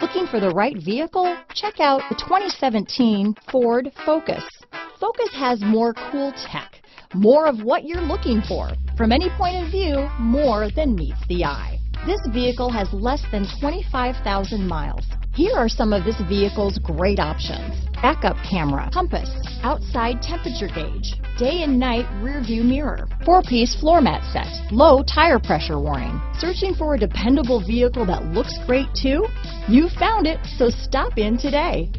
Looking for the right vehicle? Check out the 2017 Ford Focus. Focus has more cool tech, more of what you're looking for. From any point of view, more than meets the eye. This vehicle has less than 25,000 miles. Here are some of this vehicle's great options: backup camera, compass, outside temperature gauge, day and night rear view mirror, 4-piece floor mat set, low tire pressure warning. Searching for a dependable vehicle that looks great too? You found it, so stop in today.